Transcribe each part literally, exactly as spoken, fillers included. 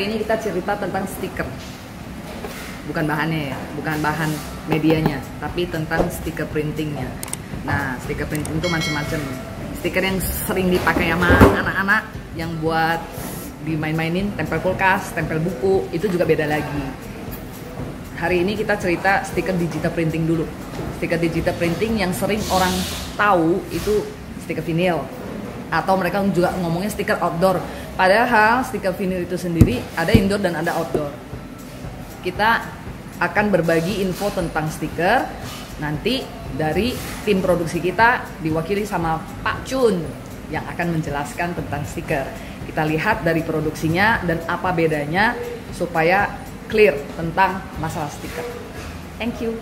Hari ini kita cerita tentang stiker. Bukan bahannya ya, bukan bahan medianya, tapi tentang stiker printingnya. Nah, stiker printing itu macam-macam. Stiker yang sering dipakai sama anak-anak yang buat dimain-mainin, tempel kulkas, tempel buku, itu juga beda lagi. Hari ini kita cerita stiker digital printing dulu. Stiker digital printing yang sering orang tahu itu stiker vinyl. Atau mereka juga ngomongnya stiker outdoor. Padahal stiker vinyl itu sendiri ada indoor dan ada outdoor. Kita akan berbagi info tentang stiker nanti dari tim produksi kita diwakili sama Pak Chun yang akan menjelaskan tentang stiker. Kita lihat dari produksinya dan apa bedanya supaya clear tentang masalah stiker. Thank you.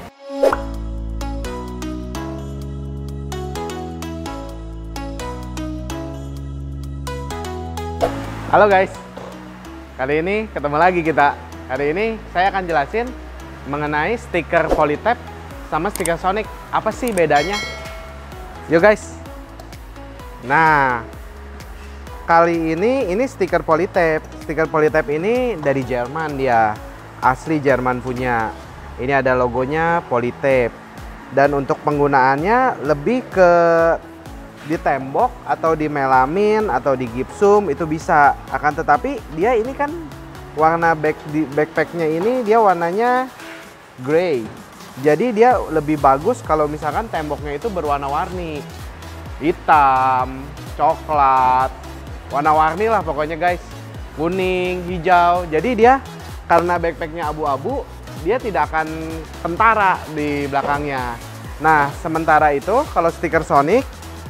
Halo guys, kali ini ketemu lagi kita. Hari ini saya akan jelasin mengenai stiker Polytap sama stiker Sonic. Apa sih bedanya? Yuk guys. Nah, kali ini ini stiker Polytap. Stiker Polytap ini dari Jerman dia, asli Jerman punya. Ini ada logonya Polytap. Dan untuk penggunaannya lebih ke di tembok atau di melamin atau di gipsum itu bisa. Akan tetapi dia ini kan warna back di backpacknya ini dia warnanya grey. Jadi dia lebih bagus kalau misalkan temboknya itu berwarna-warni, hitam, coklat, warna-warni lah pokoknya guys, kuning, hijau. Jadi dia karena backpacknya abu-abu, dia tidak akan kentara di belakangnya. Nah, sementara itu kalau stiker Sonic,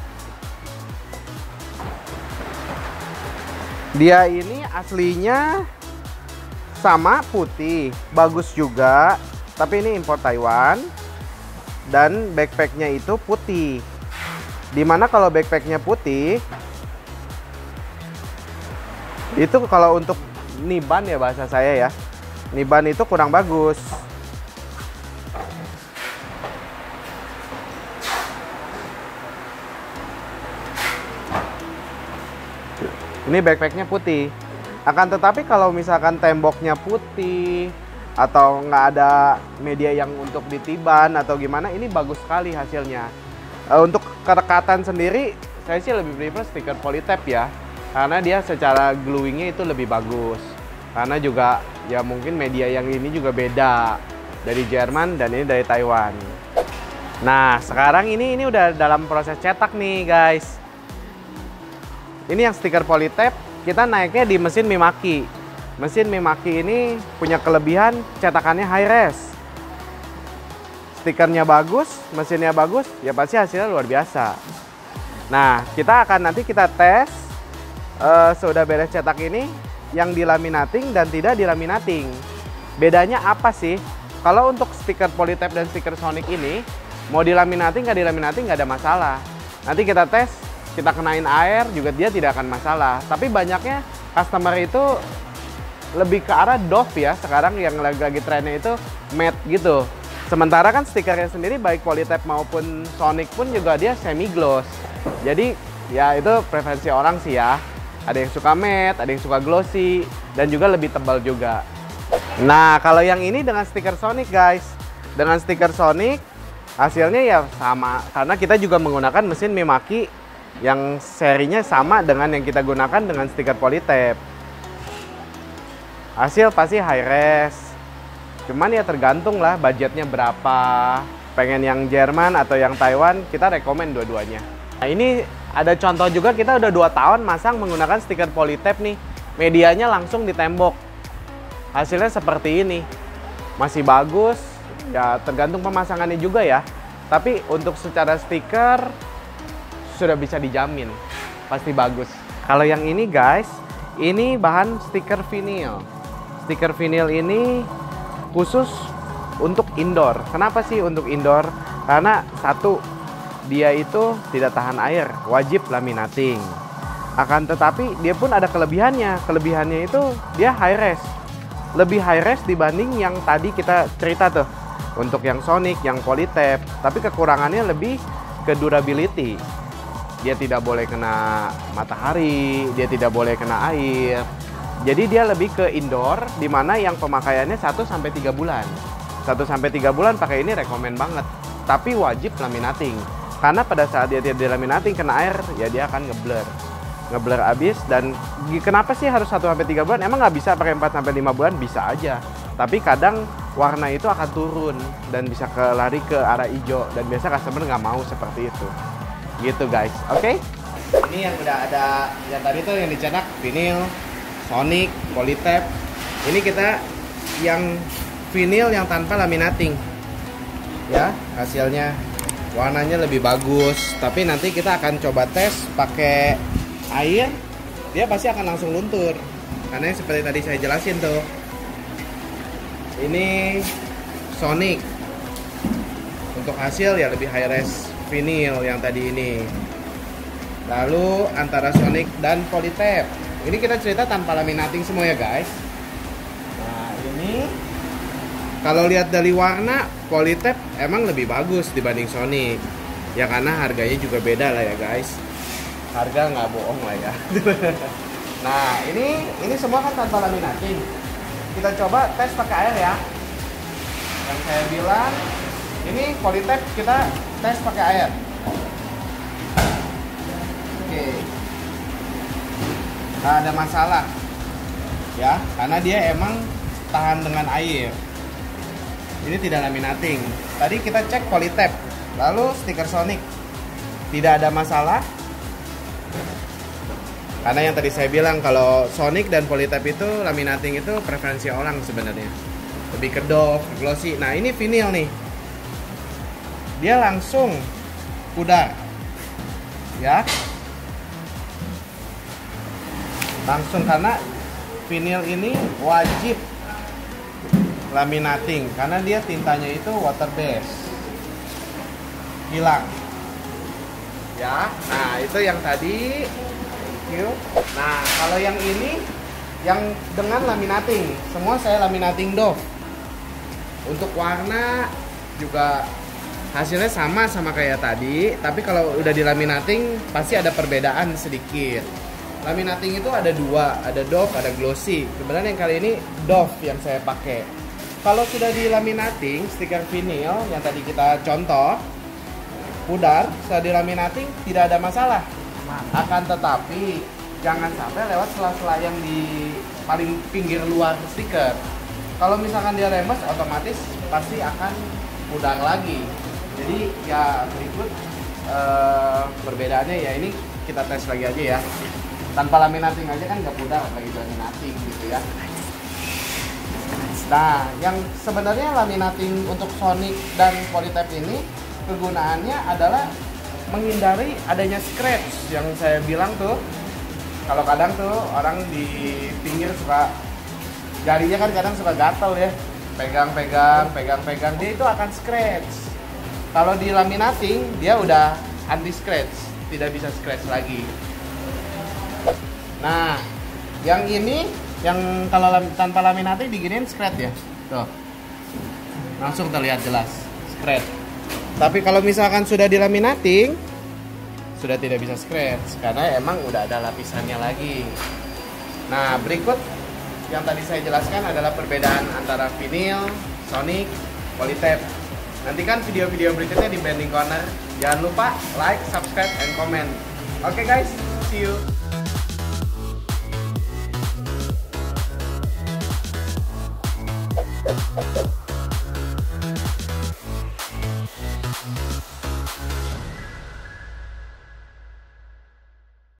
dia ini aslinya sama putih, bagus juga, tapi ini impor Taiwan dan backpacknya itu putih. Dimana kalau backpacknya putih, itu kalau untuk niban ya bahasa saya ya, niban itu kurang bagus. Ini backpacknya putih. Akan tetapi kalau misalkan temboknya putih atau nggak ada media yang untuk ditiban atau gimana, ini bagus sekali hasilnya. E, untuk kerekatan sendiri, saya sih lebih prefer stiker Polytap ya, karena dia secara gluingnya itu lebih bagus. Karena juga ya mungkin media yang ini juga beda dari Jerman dan ini dari Taiwan. Nah, sekarang ini ini udah dalam proses cetak nih guys. Ini yang stiker Polytap, kita naiknya di mesin Mimaki. Mesin Mimaki ini punya kelebihan cetakannya high res. Stikernya bagus, mesinnya bagus, ya pasti hasilnya luar biasa. Nah, kita akan nanti kita tes uh, sudah beres cetak ini yang dilaminating dan tidak dilaminating. Bedanya apa sih? Kalau untuk stiker Polytap dan stiker Sonic ini, mau dilaminating nggak dilaminating nggak ada masalah. Nanti kita tes, kita kenain air juga dia tidak akan masalah. Tapi banyaknya customer itu lebih ke arah doff ya sekarang, yang lagi-lagi trennya itu matte gitu. Sementara kan stikernya sendiri baik Polytap maupun Sonic pun juga dia semi gloss. Jadi ya itu preferensi orang sih ya. Ada yang suka matte, ada yang suka glossy, dan juga lebih tebal juga. Nah, kalau yang ini dengan stiker Sonic guys, dengan stiker Sonic hasilnya ya sama, karena kita juga menggunakan mesin Mimaki yang serinya sama dengan yang kita gunakan dengan stiker Polytap. Hasil pasti high res. Cuman ya tergantung lah budgetnya berapa. Pengen yang Jerman atau yang Taiwan, kita rekomen dua-duanya. Nah, ini ada contoh juga, kita udah dua tahun masang menggunakan stiker Polytap nih. Medianya langsung di tembok. Hasilnya seperti ini. Masih bagus. Ya tergantung pemasangannya juga ya. Tapi untuk secara stiker sudah bisa dijamin pasti bagus. Kalau yang ini guys, ini bahan stiker vinyl. Stiker vinyl ini khusus untuk indoor. Kenapa sih untuk indoor? Karena satu, dia itu tidak tahan air, wajib laminating. Akan tetapi dia pun ada kelebihannya. Kelebihannya itu dia high res. Lebih high res dibanding yang tadi kita cerita tuh. Untuk yang Sonic, yang Polytap. Tapi kekurangannya lebih ke durability. Dia tidak boleh kena matahari, dia tidak boleh kena air. Jadi dia lebih ke indoor, di mana yang pemakaiannya satu sampai tiga bulan. satu sampai tiga bulan pakai ini rekomen banget. Tapi wajib laminating. Karena pada saat dia tidak dilaminating kena air, ya dia akan ngeblur. Ngeblur abis. Dan kenapa sih harus satu sampai tiga bulan? Emang nggak bisa pakai empat sampai lima bulan? Bisa aja. Tapi kadang warna itu akan turun dan bisa ke lari ke arah hijau. Dan biasa customer nggak mau seperti itu. Gitu guys, oke? Okay? Ini yang udah ada, yang tadi tuh yang dicetak vinyl, Sonic, Polytap. Ini kita yang vinyl yang tanpa laminating. Ya, hasilnya warnanya lebih bagus. Tapi nanti kita akan coba tes pakai air, dia pasti akan langsung luntur. Karena seperti tadi saya jelasin tuh. Ini Sonic. Untuk hasil ya lebih high res vinyl yang tadi ini. Lalu antara Sonic dan Polytap. Ini kita cerita tanpa laminating semua ya guys. Nah ini kalau lihat dari warna, Polytap emang lebih bagus dibanding Sonic. Ya karena harganya juga beda lah ya guys. Harga nggak bohong lah ya. Nah ini ini semua kan tanpa laminating. Kita coba tes pakai air ya. Yang saya bilang ini Polytap kita tes pakai air. Oke. Nggak ada masalah. Ya, karena dia emang tahan dengan air. Ini tidak laminating. Tadi kita cek Polytap, lalu stiker Sonic. Tidak ada masalah. Karena yang tadi saya bilang kalau Sonic dan Polytap itu laminating itu preferensi orang sebenarnya. Lebih ke doff, glossy. Nah, ini vinyl nih. Dia langsung pudar. Ya. Langsung karena vinyl ini wajib laminating karena dia tintanya itu water base. Hilang. Ya. Nah, itu yang tadi. Thank you. Nah, kalau yang ini yang dengan laminating, semua saya laminating doff. Untuk warna juga hasilnya sama sama kayak tadi, tapi kalau udah dilaminating pasti ada perbedaan sedikit. Laminating itu ada dua, ada doff, ada glossy. Sebenarnya yang kali ini doff yang saya pakai. Kalau sudah dilaminating, stiker vinyl yang tadi kita contoh, pudar, sudah dilaminating tidak ada masalah. Akan tetapi jangan sampai lewat sela-sela yang di paling pinggir luar stiker. Kalau misalkan dia rembes, otomatis pasti akan pudar lagi. Jadi ya berikut uh, perbedaannya ya ini kita tes lagi aja ya. Tanpa laminating aja kan nggak pudar, lagi laminating gitu ya. Nah, yang sebenarnya laminating untuk Sonic dan Polytap ini kegunaannya adalah menghindari adanya scratch yang saya bilang tuh. Kalau kadang tuh orang di pinggir suka jarinya kan kadang suka gatel ya, pegang-pegang, pegang-pegang, dia itu akan scratch. Kalau di laminating dia udah anti scratch, tidak bisa scratch lagi. Nah, yang ini yang kalau tanpa laminating diginiin scratch ya, tuh langsung terlihat jelas scratch. Tapi kalau misalkan sudah dilaminating, sudah tidak bisa scratch karena emang udah ada lapisannya lagi. Nah, berikut yang tadi saya jelaskan adalah perbedaan antara vinyl, Sonic, Polytap. Nantikan video-video berikutnya di Branding Corner. Jangan lupa like, subscribe, and comment. Oke okay guys, see you.